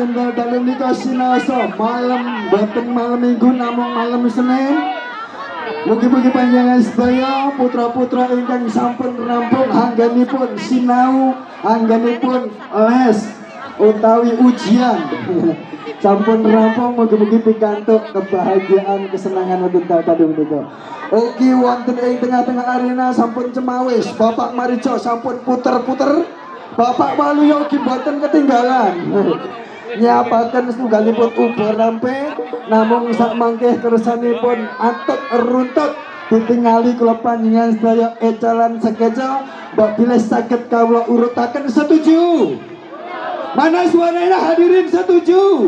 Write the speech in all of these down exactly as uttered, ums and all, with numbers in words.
wonten dalu nika sinasa malam boten malam Minggu namung malam Senin. Mugi-mugi panjenengan sedaya putra-putra ingkang sampun rampung anggenipun sinau, anggenipun les utawi ujian. Sampun rampung mugi-mugi pikantuk kebahagiaan kesenangan wonten dalu nika. Ugi wonten ing tengah-tengah arena sampun cemawis Bapak Marijo sampun puter-puter. Bapak Waluyo ugi boten ketinggalan. Nyapaken setunggalipun ubar rampe namung sak mangke kersanipun atuk runtut ditingali kula panjenengan sedaya ecalan sekeca mbok bilih saged kawula urutaken setuju. Mana suaranya hadirin setuju?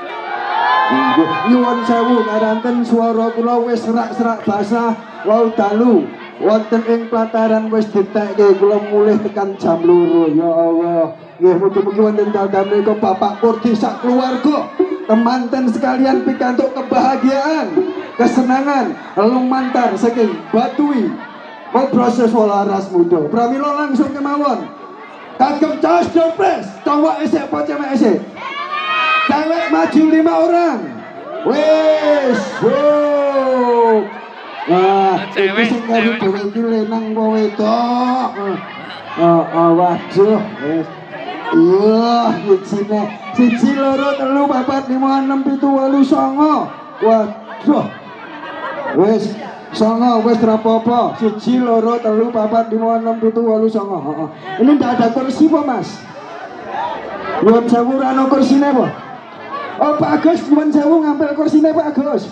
Nyuwun sewu ngaranten swara kula wis serak-serak basah wau dalu wonten ing plataran wis ditekke kula mulih tekan jam loro. Ya Allah, nggih mugi-mugi wonten dalem menika Bapak Kurdi sak keluarga temanten sekalian pikantuk kebahagiaan, kesenangan lumantar saking Batui mau proses walaras muda. Pramila langsung kemawon kagem caos Dompres cowok esek apa cewek esek? Cewek maju lima orang. Wes, wow. Wah, iki sing karo dhewe iki lenang apa wedok? Oh, oh, waduh, wes. Iya, sijine, siji loro telu papat lima enam pitu wolu songo. Waduh. Wes, songo wes ora apa-apa. Siji loro telu papat lima enam pitu wolu songo. Heeh. Ini ndak ada kursi apa, Mas? Nyuwun sewu ora ana kursine apa? Oh Pak Agus, nyuwun sewu ngambil kursine Pak Agus.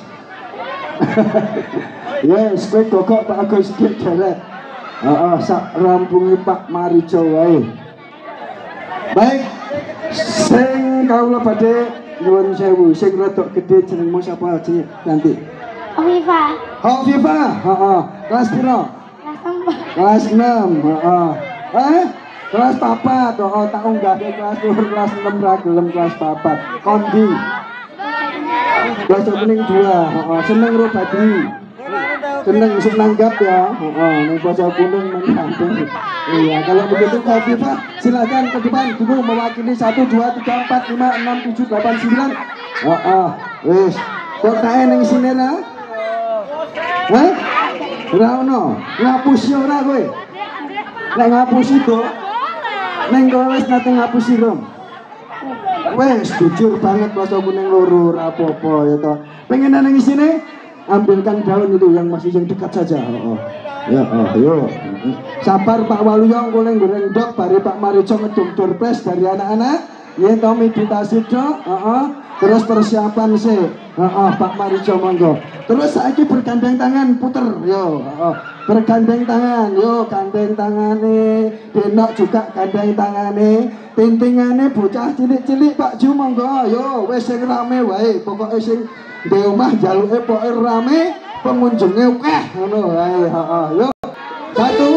Yes, kowe gogok Pak Agus dik derek. Heeh, sak rampungi Pak Marijo wae. Baik, sing kawula badhe nyuwun sewu, sing rada gedhe jenengmu sapa jenenge nanti? Hovifa. Hovifa, heeh. Kelas piro? Kelas empat. Kelas enam, heeh. Eh? Kelas papat, oh tak unggah ke kelas dua, kelas enam ra gelem kelas papat. Kondi. Kelas opening dua, heeh. Seneng ro Badri. Seneng sing nanggap ya, heeh. Ning basa kuning menantu. Iya, kalau begitu Hovifa silakan ke depan dulu mewakili satu dua tiga empat lima enam tujuh delapan sembilan. Heeh. Wis, kok tae ning sini ra? Hah? Ora ono. Ngapusi ora kowe? Nek ngapusi to neng kowe wis nate ngapusi rom. Wes jujur banget basa kuning loro ora apa-apa ya toh. Pengen nang isine ambilkan daun itu yang masih yang dekat saja. Oh, oh. Ya, oh, yo. Sabar Pak Waluyo kula goreng ndok bare Pak Marijo ngedum Dompres dari anak-anak. Yen to meditasi dok, heeh. Terus persiapan sih, heeh Pak Marijo monggo. Terus saiki bergandeng tangan puter yo, heeh. Bergandeng tangan, yo gandeng tangane, Denok juga gandeng tangane, tintingane bocah cilik-cilik Pak Ju monggo, yo wis sing rame wae, pokoke sing di omah jaluke pokoke rame, pengunjunge akeh ngono wae, heeh. Yo. Satu.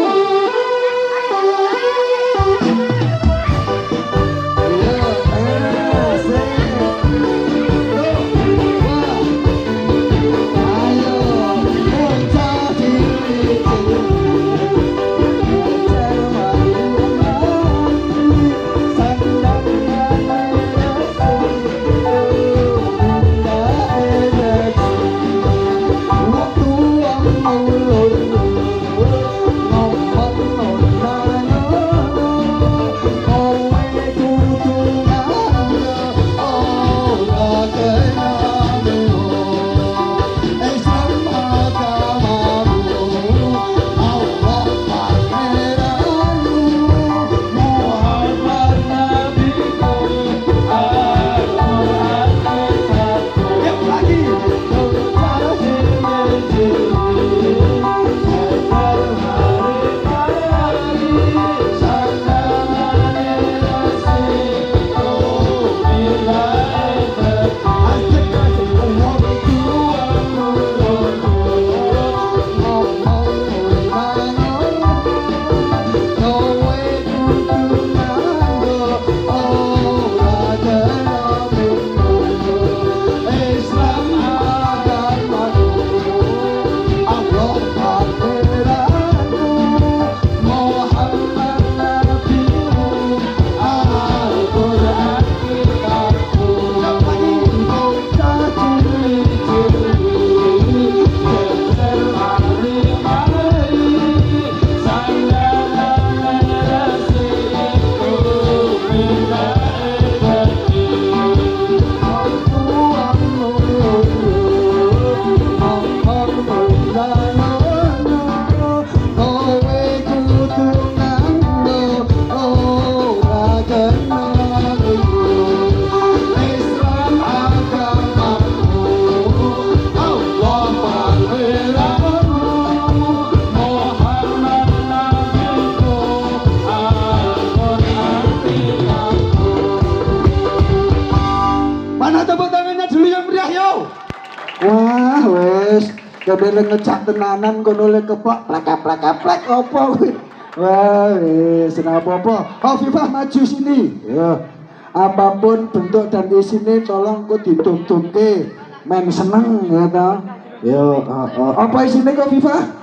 tepuk tangannya dulu yang meriah yo. Wah, wes. Kabeh ngecak tenanan kono le kepok plak-plak-plak opo kuwi. Wah, wes ora apa-apa. Hovifah maju sini. Ya. Apapun bentuk dan isinya tolong kok dituntutke. Men seneng ya toh. Yo, uh, uh. Apa isinya Hovifah?